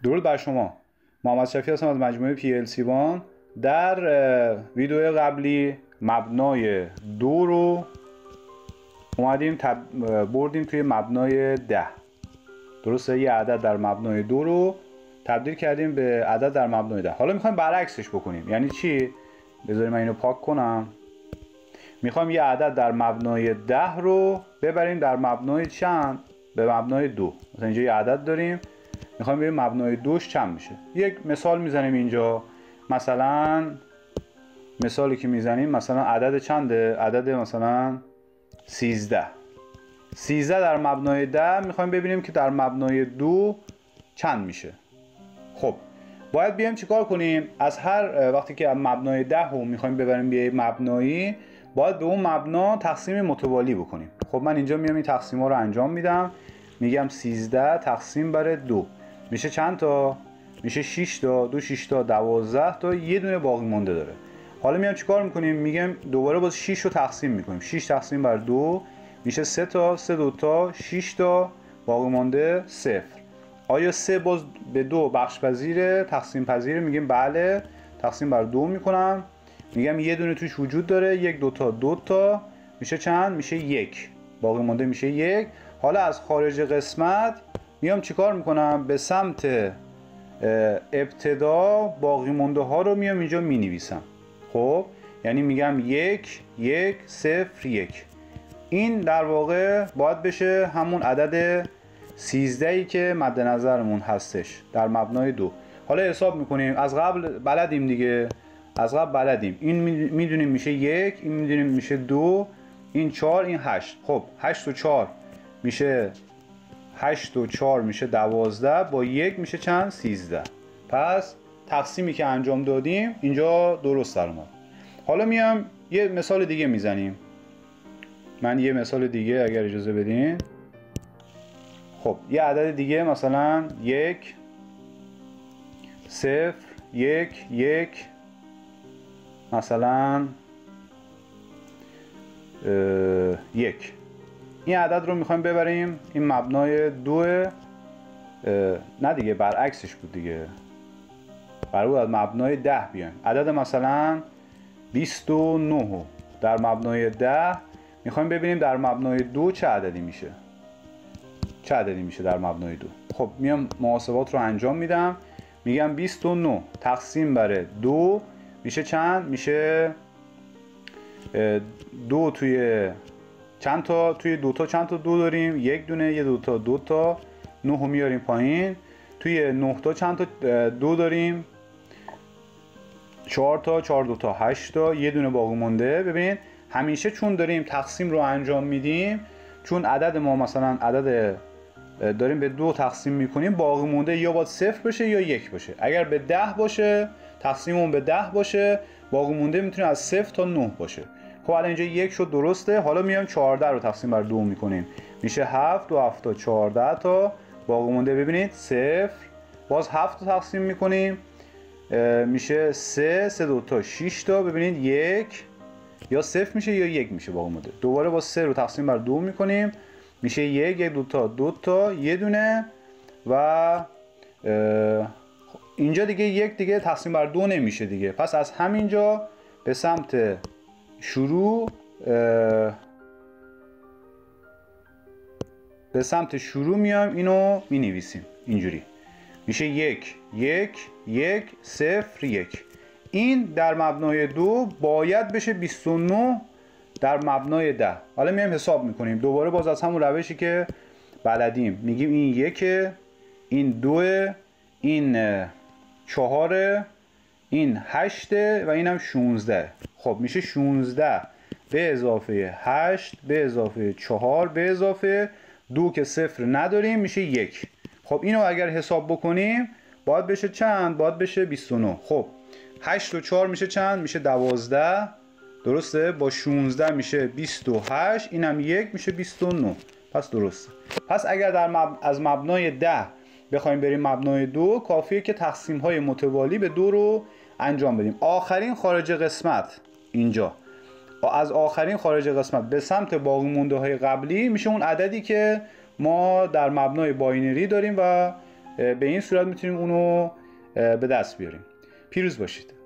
درود بر شما. محمد شفیع هستم از مجموعه PLC1. در ویدیو قبلی مبنای 2 رو اومدیم بردیم توی مبنای 10. درسته؟ یه عدد در مبنای 2 رو تبدیل کردیم به عدد در مبنای 10. حالا میخوایم برعکسش بکنیم. یعنی چی؟ بذاریم من اینو پاک کنم. میخوایم یه عدد در مبنای 10 رو ببریم در مبنای چند؟ به مبنای 2. مثلا اینجا یه عدد داریم، میخوایم ببینیم مبنای 2ش چند میشه. یک مثال میزنیم اینجا. مثلا مثالی که میزنیم مثلا عدد چنده؟ عدد مثلا 13. 13 در مبنای 10 میخوایم ببینیم که در مبنای 2 چند میشه. خب باید بیایم چیکار کنیم؟ از هر وقتی که مبنای 10 رو میخوایم ببریم به مبنایی، باید به اون مبنا تقسیم متوالی بکنیم. خب من اینجا میام این تقسیم ها رو انجام میدم. میگم 13 تقسیم بر 2 میشه چند تا؟ میشه 6 تا. 2 6 تا 12 تا، یه دونه باقی مونده داره. حالا میام چیکار میکنیم؟ میگم دوباره باز 6 رو تقسیم میکنیم. 6 تقسیم بر 2 میشه 3 تا. 3 2 تا 6 تا، باقی مونده 0. آیا 3 باز به 2 بخش پذیره؟ تقسیم پذیره؟ میگیم بله. تقسیم بر 2 میکنم. میگم یه دونه توش وجود داره. 1 2 تا 2 تا میشه چند؟ میشه 1. باقی مونده میشه 1. حالا از خارج قسمت میام چیکار میکنم؟ به سمت ابتدا باقی مونده ها رو میام اینجا مینویسم. خب یعنی میگم 1 1 0 1. این در واقع باید بشه همون عدد 13ی که مد نظرمون هستش در مبنای 2. حالا حساب میکنیم. از قبل بلدیم دیگه. از قبل بلدیم. این میدونیم میشه 1، این میدونیم میشه 2، این 4، این 8. خب 8 و 4 میشه 8 و 4 میشه 12. با 1 میشه چند؟ 13. پس تقسیمی که انجام دادیم اینجا درست در اومد. حالا میام یه مثال دیگه میزنیم. من یه مثال دیگه اگر اجازه بدین. خب یه عدد دیگه مثلا 1 0 1 1 مثلا 1. این عدد رو میخوایم ببریم این مبنای 2. نه دیگه برعکسش بود دیگه. قرار بود از مبنای 10 بیایم. عدد مثلا 29 در مبنای 10 میخوایم ببینیم در مبنای 2 چه عددی میشه. چه عددی میشه در مبنای 2. خب میام محاسبات رو انجام میدم. میگم 29 تقسیم بر 2 میشه چند؟ میشه 2 توی چند تا؟ توی 2 تا چند تا 2 داریم؟ یک دونه. یه 2 تا 2 تا 9 رو میاریم پایین. توی 9 تا چند تا 2 داریم؟ 4 تا. 4 2 تا 8 تا، یه دونه باقی مونده. ببینید همیشه چون داریم تقسیم رو انجام میدیم، چون عدد ما مثلا عدد داریم به 2 تقسیم میکنیم، باقی مونده یا باید 0 بشه یا 1 باشه. اگر به 10 باشه، تقسیممون به 10 باشه، باقی مونده میتونه از 0 تا 9 باشه. خب الان اینجا 1 شد، درسته. حالا میایم 14 رو تقسیم بر 2 میکنیم. میشه 7 و 7 تا 14 تا، باقی مونده ببینید 0. باز 7 رو تقسیم میکنیم میشه 3 3 2 تا 6 تا، ببینید 1 یا 0 میشه یا 1 میشه باقی مونده. دوباره با 3 رو تقسیم بر 2 میکنیم میشه 1 1 2 تا 2 تا، یه دونه. و اینجا دیگه 1 دیگه تقسیم بر 2 نمیشه دیگه. پس از همینجا به سمت شروع میایم اینو مینویسیم اینجوری. میشه 1 1 1 0 1. این در مبنای 2 باید بشه 29 در مبنای 10. حالا میایم حساب میکنیم. دوباره باز از همون روشی که بلدیم. میگیم این 1، این 2، این 4، این 8 و اینم 16. خب میشه 16 به اضافه 8 به اضافه 4 به اضافه 2 که 0 نداریم میشه 1. خب اینو اگر حساب بکنیم باید بشه چند؟ باید بشه 29. خب 8 و 4 میشه چند؟ میشه 12. درسته؟ با 16 میشه 28. اینم 1 میشه 29. پس درسته. پس اگر از مبنای 10 بخوایم بریم مبنای 2، کافیه که تقسیم های متوالی به 2 رو انجام بدیم. آخرین خارج قسمت اینجا، از آخرین خارج قسمت به سمت باقی مونده های قبلی میشه اون عددی که ما در مبنای باینری داریم و به این صورت میتونیم اونو به دست بیاریم. پیروز باشید.